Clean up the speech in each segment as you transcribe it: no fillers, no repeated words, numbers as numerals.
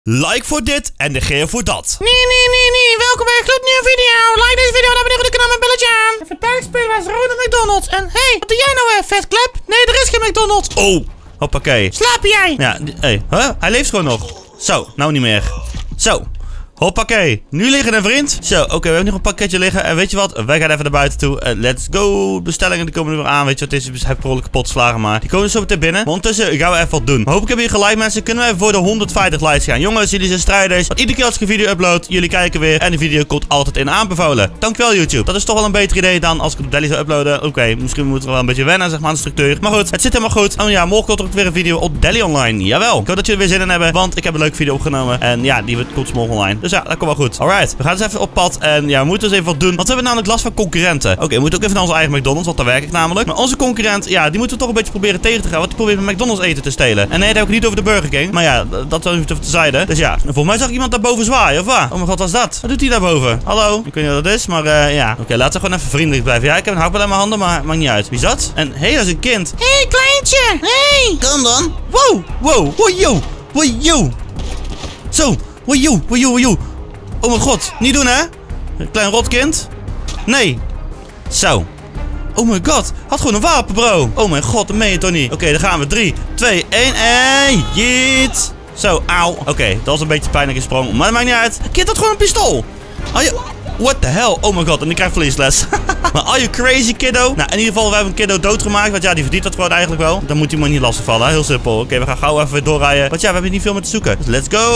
Like voor dit en negeer voor dat. Nee. Welkom bij een gloednieuwe video. Like deze video en abonneer op het kanaal met belletje aan. En vandaag spelen wij als Ronald McDonald. En hey, wat doe jij nou vetklep? Nee, er is geen McDonald's. Oh, hoppakee. Slaap jij? Ja, hij leeft gewoon nog. Zo, nou niet meer. Zo. Hoppakee. Nu liggen een vriend. Zo, oké, we hebben nog een pakketje liggen. En weet je wat? Wij gaan even naar buiten toe. Let's go. Bestellingen die komen er weer aan. Weet je wat? Deze heb ik behoorlijk kapot geslagen, maar die komen zo meteen binnen. Maar ondertussen gaan we even wat doen. Maar hopelijk hebben jullie gelijk, mensen. Kunnen we even voor de 150 likes gaan. Jongens, jullie zijn strijders. Want iedere keer als ik een video upload, jullie kijken weer. En de video komt altijd in aanbevolen. Dankjewel, YouTube. Dat is toch wel een beter idee dan als ik het op Delhi zou uploaden. Oké, misschien moeten we wel een beetje wennen, zeg maar, aan de structuur. Maar goed, het zit helemaal goed. En ja, morgen komt er ook weer een video op Delhi online. Jawel. Ik hoop dat jullie er weer zin in hebben. Want ik heb een leuke video opgenomen. En ja, die komt morgen online. Dus ja, dat komt wel goed. Alright, we gaan dus even op pad en ja, we moeten dus even wat doen. Want we hebben namelijk last van concurrenten. Oké, we moeten ook even naar onze eigen McDonald's, want daar werk ik namelijk. Maar onze concurrent, ja, die moeten we toch een beetje proberen tegen te gaan. Want die probeert met McDonald's eten te stelen. En nee, dat heb ik niet over de Burger King. Maar ja, dat was even terzijde. Dus ja, volgens mij zag ik iemand daarboven zwaaien, of wat? Oh mijn god, wat is dat? Wat doet hij daarboven? Hallo? Ik weet niet wat dat is, maar ja. Oké, laten we gewoon even vriendelijk blijven. Ja, ik heb een hakbal in mijn handen, maar maakt niet uit. Wie is dat? En hé, dat is een kind. Hé, kleintje. Hé. Kom dan. Wow. Yo. Zo. Yo. Oh mijn god, niet doen hè? Een klein rotkind. Nee. Zo. Oh mijn god, had gewoon een wapen bro. Oh mijn god, dat meen je toch niet. Oké, dan gaan we. 3, 2, 1 en jeet. Zo, auw. Oké, dat was een beetje pijnlijke sprong. Maar dat maakt niet uit. Een kind had gewoon een pistool. What the hell? Oh my god, en ik krijg verliesles. Maar are you crazy, kiddo? Nou, in ieder geval, we hebben een kiddo doodgemaakt. Want ja, die verdient dat gewoon eigenlijk wel. Dan moet hij maar niet lastigvallen. Heel simpel. Oké, we gaan gauw even weer doorrijden. Want ja, we hebben niet veel meer te zoeken. Dus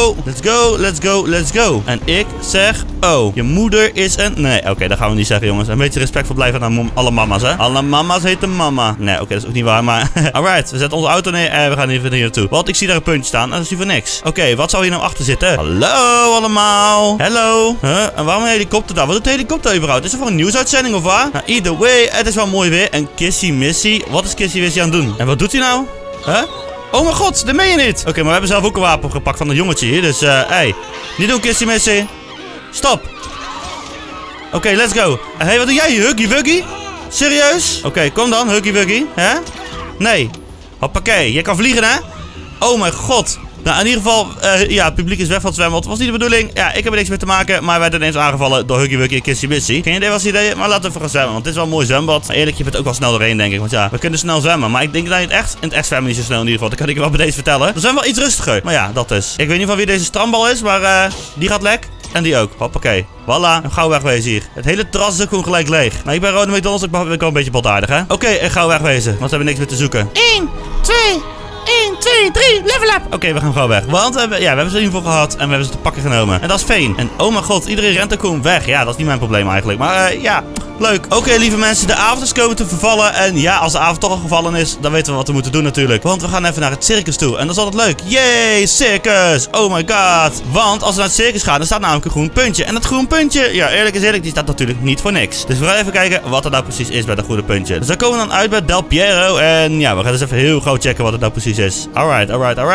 let's go. En ik zeg, oh, je moeder is een... Nee, oké, dat gaan we niet zeggen, jongens. Een beetje respectvol blijven aan alle mama's, hè. Alle mama's heten mama. Nee, oké, dat is ook niet waar, maar... Alright, we zetten onze auto neer en we gaan even hier naartoe. Want ik zie daar een puntje staan en dat is hier voor niks. Oké, wat zou hier nou achter zitten? Hallo, allemaal. Hallo. En waarom een helikopter daar? Wat doet de helikopter überhaupt? Is er voor een nieuwsuitzending of wat? Nou, either way, het is wel mooi weer. En Kissy Missy, wat is Kissy Missy aan het doen? En wat doet hij nou? Oh mijn god, dat meen je niet. Oké, maar we hebben zelf ook een wapen gepakt van een jongetje hier. Dus, hey, niet doen Kissy Missy. Stop. Oké, let's go. Hey, wat doe jij hier, Huggy Wuggy? Serieus? Oké, kom dan, Huggy Wuggy. Hè? Nee. Hoppakee, jij kan vliegen, hè? Oh mijn god. Nou, in ieder geval, ja, het publiek is weg van het zwembad. Was niet de bedoeling. Ja, ik heb er niks mee te maken. Maar wij werden ineens aangevallen door Huggy Wuggy en Kissy Missy. Geen idee wat het idee, maar laten we even gaan zwemmen. Want dit is wel een mooi zwembad. Maar eerlijk, je bent ook wel snel doorheen, denk ik. Want ja, we kunnen snel zwemmen. Maar ik denk dat je in het echt zwemmen niet zo snel in ieder geval. Dat kan ik je wel bij deze vertellen. We zijn wel iets rustiger. Maar ja, dat is. Ik weet niet van wie deze strandbal is, maar die gaat lek. En die ook. Hoppakee. Voilà. En gauw wegwezen hier. Het hele terras is ook gewoon gelijk leeg. Maar ik ben Ronald McDonald. Ik ben wel een beetje baldaardig, hè? Oké, en gauw wegwezen. Want we hebben niks meer te zoeken. 1, 2... 1, 2, 3, level up! Oké, we gaan gewoon weg. Want ja, we hebben ze in ieder geval gehad. En we hebben ze te pakken genomen. En dat is Veen. En oh mijn god, iedereen rent ook gewoon weg. Ja, dat is niet mijn probleem eigenlijk. Maar ja, leuk. Oké, lieve mensen, de avond is komen te vervallen. En ja, als de avond toch al gevallen is, dan weten we wat we moeten doen natuurlijk. Want we gaan even naar het circus toe. En dat is altijd leuk. Yay, circus! Oh my god. Want als we naar het circus gaan, dan staat namelijk een groen puntje. En dat groen puntje, ja, eerlijk is eerlijk, die staat natuurlijk niet voor niks. Dus we gaan even kijken wat er nou precies is bij dat groene puntje. Dus daar komen we dan uit bij Del Piero. En ja, we gaan dus even heel gauw checken wat het nou precies is. Alright.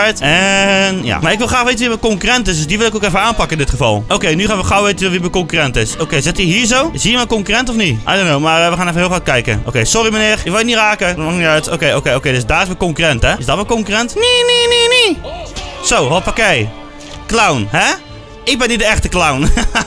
En ja. Maar ik wil graag weten wie mijn concurrent is. Dus die wil ik ook even aanpakken in dit geval. Oké, nu gaan we gauw weten wie mijn concurrent is. Oké, zit hij hier zo? Zie je mijn concurrent of niet? I don't know, maar we gaan even heel goed kijken. Oké, sorry meneer. Je wil het niet raken. Dat maakt niet uit. Oké, dus daar is mijn concurrent, hè? Is dat mijn concurrent? Nee. Zo, hoppakee. Clown, hè? Ik ben niet de echte clown.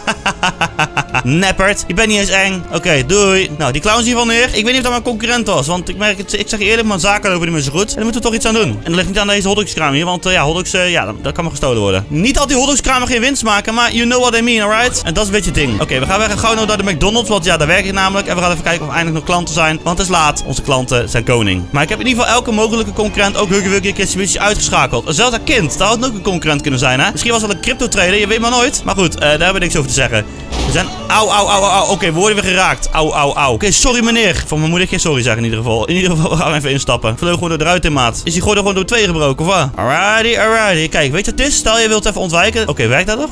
Neppert. Je bent niet eens eng. Oké, doei. Nou, die clown is hier van neer. Ik weet niet of dat mijn concurrent was. Want ik merk het, ik zeg je eerlijk, mijn zaken lopen niet meer zo goed. En daar moeten we toch iets aan doen. En dat ligt niet aan deze hotdogskraam hier. Want ja, hotdogs, ja, dat kan maar gestolen worden. Niet al die hotdogskramen geen winst maken. Maar you know what I mean, alright? En dat is een beetje het ding. Oké, we gaan weer gauw naar de McDonald's. Want ja, daar werk ik namelijk. En we gaan even kijken of er eindelijk nog klanten zijn. Want het is laat. Onze klanten zijn koning. Maar ik heb in ieder geval elke mogelijke concurrent, ook Huggy Wuggy en Kissy Missy, uitgeschakeld. Zelfs dat kind. Dat had ook een concurrent kunnen zijn, hè? Misschien was het wel een crypto trader. Je weet maar nooit. Maar goed, daar hebben we niks over te zeggen. We zijn... Auw. Oké, we worden weer geraakt. Auw. Oké, sorry meneer. Van mijn moeder geen sorry zeggen in ieder geval. In ieder geval gaan we even instappen. Vleug gewoon de ruit in, maat. Is die gordel gewoon door 2 gebroken, of wat? Alrighty. Kijk, weet je wat het is? Stel je wilt even ontwijken. Oké, werkt dat nog?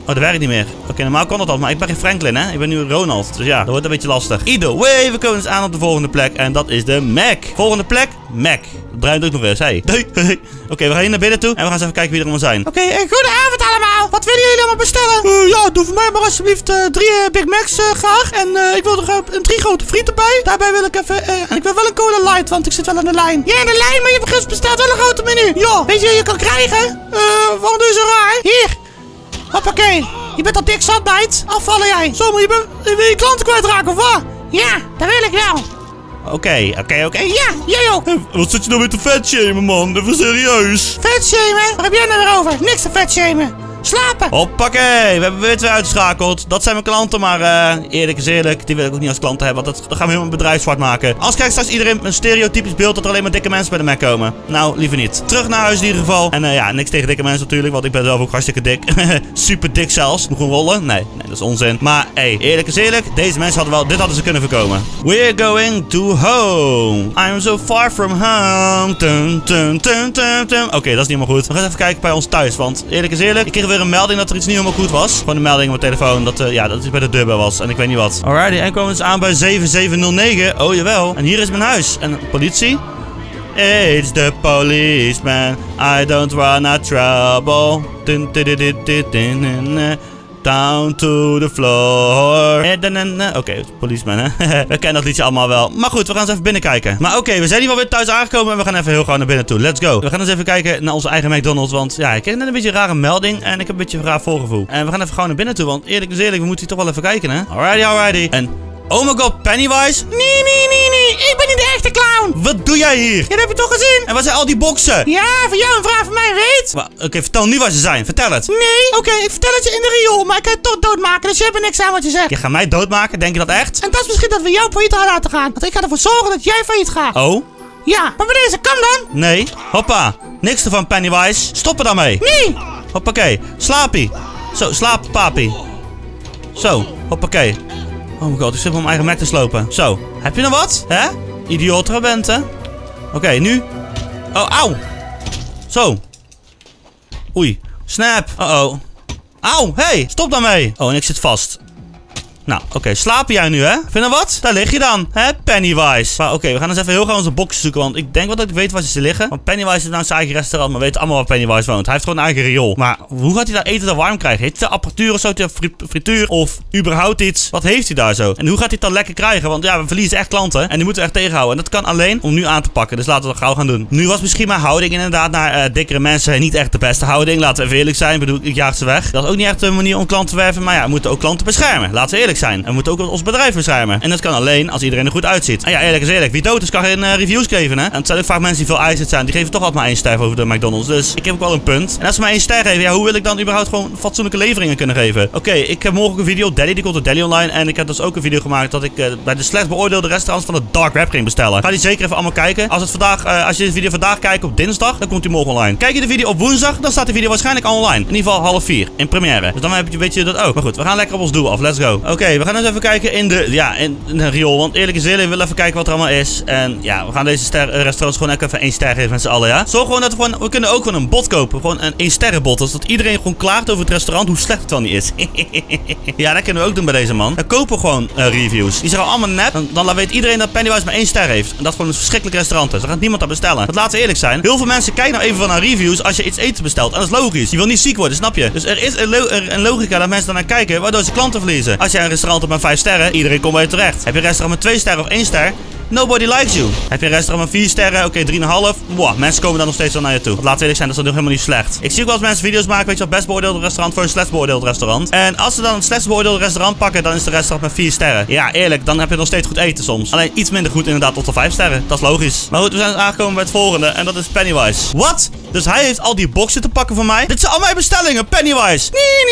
Oh, dat werkt niet meer. Oké, normaal kon dat al, maar ik ben geen Franklin, hè. Ik ben nu Ronald. Dus ja, dat wordt een beetje lastig. Either way, we komen dus aan op de volgende plek. En dat is de Mac. Volgende plek, Mac. Het draait ook nog eens. Hey. Oké, we gaan hier naar binnen toe. En we gaan eens even kijken wie er allemaal zijn. Oké, goedenavond allemaal. Wat willen jullie allemaal bestellen? Ja, doe voor mij maar alsjeblieft 3 Big Macs graag. En ik wil nog 3 grote frieten erbij. Daarbij wil ik even... en ik wil wel een cola light, want ik zit wel aan de lijn. Ja, aan de lijn, maar je hebt besteld wel een grote menu. Ja, weet je wat je kan krijgen? Waarom doe je zo raar? Hier. Hoppakee. Je bent al dik zat, meid. Afvallen jij. Zo, maar wil je klanten kwijtraken of wat? Ja, dat wil ik wel. Oké. Ja, jij ook. Wat zit je nou weer te vetshamen, man? Even serieus. Vetshamen? Waar heb jij nou weer over? Niks te vetshamen. Slapen. Hoppakee, we hebben weer 2 uitgeschakeld. Dat zijn mijn klanten, maar eerlijk is eerlijk, die wil ik ook niet als klanten hebben, want dat gaan we helemaal mijn bedrijf zwart maken. Anders krijgt straks iedereen een stereotypisch beeld dat er alleen maar dikke mensen bij de Mac komen. Nou, liever niet. Terug naar huis in ieder geval. En ja, niks tegen dikke mensen natuurlijk, want ik ben zelf ook hartstikke dik. Super dik zelfs. Moet gewoon rollen? Nee, dat is onzin. Maar hey, eerlijk is eerlijk, deze mensen hadden dit hadden ze kunnen voorkomen. We're going to home. I'm so far from home. Oké, dat is niet helemaal goed. We gaan even kijken bij ons thuis, want eerlijk is eerlijk, ik kreeg weer een melding dat er iets niet helemaal goed was. Gewoon een melding op mijn telefoon dat, ja, dat het bij de deurbel was. En ik weet niet wat. Alrighty, en komen we dus aan bij 7709. Oh, jawel. En hier is mijn huis. En politie? It's the policeman. I don't want trouble. Down to the floor. Oké, policeman, hè. We kennen dat liedje allemaal wel. Maar goed, we gaan eens even binnenkijken. Maar oké, we zijn hier wel weer thuis aangekomen. En we gaan even heel gauw naar binnen toe. Let's go. We gaan eens even kijken naar onze eigen McDonald's. Want ja, ik kreeg net een beetje een rare melding. En ik heb een beetje een raar voorgevoel. En we gaan even gauw naar binnen toe. Want eerlijk is eerlijk, we moeten hier toch wel even kijken, hè. Alrighty. En... oh my god, Pennywise? Nee. Ik ben niet de echte clown. Wat doe jij hier? Ja, dat heb je toch gezien? En wat zijn al die boxen? Ja, van jou een vraag van mij, weet. Oké, vertel nu wat ze zijn. Vertel het. Nee, oké, ik vertel het je in de riool, maar ik kan je toch doodmaken, dus je hebt er niks aan wat je zegt. Je gaat mij doodmaken? Denk je dat echt? En dat is misschien dat we jou failliet gaan laten gaan. Want ik ga ervoor zorgen dat jij failliet gaat. Oh? Ja, maar bij deze, kan dan? Nee. Hoppa. Niks ervan, Pennywise. Stop er dan mee. Nee. Hoppakee. Slaapie. Zo, slaap, papi. Zo, hoppakee. Oh my god, ik zit op mijn eigen Mac te slopen. Zo, heb je nog wat? Hè? Idioot er bent, hè? Oké, nu. Oh, auw. Zo. Oei. Snap. Uh-oh. Auw, hey, stop daarmee. Oh, en ik zit vast. Nou, oké, slaap jij nu, hè? Vind je wat? Daar lig je dan, hè? Pennywise. Maar oké, we gaan eens even heel gauw onze boxen zoeken, want ik denk wel dat ik weet waar ze liggen. Want Pennywise is nou zijn eigen restaurant, maar we weten allemaal waar Pennywise woont. Hij heeft gewoon een eigen riool. Maar hoe gaat hij daar eten dat warm krijgen? Heeft hij de apparatuur of zo? Heeft hij frituur? Of überhaupt iets? Wat heeft hij daar zo? En hoe gaat hij het dan lekker krijgen? Want ja, we verliezen echt klanten en die moeten we echt tegenhouden. En dat kan alleen om nu aan te pakken. Dus laten we dat gauw gaan doen. Nu was misschien mijn houding inderdaad naar dikkere mensen niet echt de beste houding. Laten we even eerlijk zijn. Ik bedoel, ik jaag ze weg. Dat is ook niet echt een manier om klanten te werven. Maar ja, we moeten ook klanten beschermen. Laten we eerlijk zijn. En we moeten ook ons bedrijf beschermen. En dat kan alleen als iedereen er goed uitziet. En ja, eerlijk is eerlijk. Wie dood is, kan geen reviews geven, hè? En het zijn ook vaak mensen die veel eisend zijn. Die geven toch altijd maar 1 ster over de McDonald's. Dus ik heb ook wel een punt. En als ze maar 1 ster geven, ja, hoe wil ik dan überhaupt gewoon fatsoenlijke leveringen kunnen geven? Oké, ik heb morgen een video op Daddy. Die komt op Daddy Online. En ik heb dus ook een video gemaakt dat ik bij de slechts beoordeelde restaurants van de Dark Web ging bestellen. Ga die zeker even allemaal kijken. Als je deze video vandaag kijkt op dinsdag, dan komt die morgen online. Kijk je de video op woensdag, dan staat de video waarschijnlijk al online. In ieder geval 3:30 in première. Dus dan weet je dat ook. Maar goed, we gaan lekker op ons doel af. Let's go. Oké, we gaan eens even kijken in de... ja, in een riool. Want eerlijk is eerlijk, we willen even kijken wat er allemaal is. En ja, we gaan deze restaurants gewoon even 1 ster geven met z'n allen, ja. Zorg gewoon dat we kunnen ook gewoon een bot kopen. Gewoon een 1 sterren bot. Dus dat iedereen gewoon klaagt over het restaurant hoe slecht het wel niet is. Ja, dat kunnen we ook doen bij deze man. Dan kopen we gewoon reviews. Die zeggen allemaal nep. Dan weet iedereen dat Pennywise maar 1 ster heeft. En dat gewoon een verschrikkelijk restaurant is. Dan gaat niemand dat bestellen. Want laten we eerlijk zijn. Heel veel mensen kijken nou even van naar reviews als je iets eten bestelt. En dat is logisch. Je wil niet ziek worden, snap je? Dus er is een logica dat mensen daarnaar kijken, waardoor ze klanten verliezen. Als jij een restaurant hebt met 5 sterren, iedereen komt bij je terecht. Heb je een restaurant met 2 sterren of 1 ster? Nobody likes you. Heb je een restaurant met 4 sterren? Oké, 3,5. Wow, mensen komen dan nog steeds wel naar je toe. Want laten we eerlijk zijn, dat is nog helemaal niet slecht. Ik zie ook wel eens mensen video's maken, weet je wel, best beoordeelde restaurant voor een slechts beoordeeld restaurant. En als ze dan een slechts beoordeelde restaurant pakken, dan is het restaurant met 4 sterren. Ja, eerlijk, dan heb je nog steeds goed eten soms. Alleen iets minder goed inderdaad tot de 5 sterren. Dat is logisch. Maar goed, we zijn aangekomen bij het volgende. En dat is Pennywise. Wat? Dus hij heeft al die boxen te pakken voor mij? Dit zijn al mijn bestellingen, Pennywise.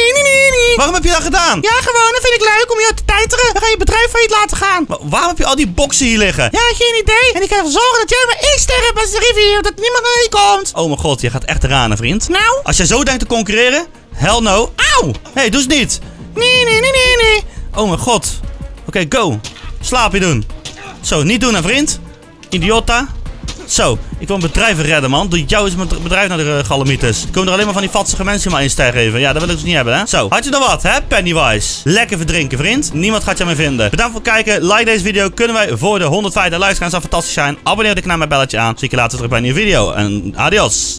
Nee. Waarom heb je dat gedaan? Ja, gewoon, dat vind ik leuk om je te teiteren. Dan ga je bedrijf failliet laten gaan. Maar waarom heb je al die boxen hier liggen? Ja, geen idee. En ik ga ervoor zorgen dat jij maar 1 ster hebt als de review, dat niemand naar je komt. Oh mijn god, je gaat echt eraan, vriend. Nou? Als jij zo denkt te concurreren, hell no. Auw! Hey, doe eens niet. Nee. Oh mijn god. Oké, go. Slaapje doen. Zo, niet doen, hè, vriend. Idiota. Zo, ik wil een bedrijf redden, man. Door jou is mijn bedrijf naar de galamieters. Er komen er alleen maar van die vatsige mensen maar 1 ster geven. Ja, dat wil ik dus niet hebben, hè. Zo, had je nog wat, hè, Pennywise? Lekker verdrinken, vriend. Niemand gaat je aan mij vinden. Bedankt voor het kijken. Like deze video. Kunnen wij voor de 150 likes gaan. Zou fantastisch zijn. Abonneer op de kanaal met belletje aan. Zie ik je later terug bij een nieuwe video. En adios.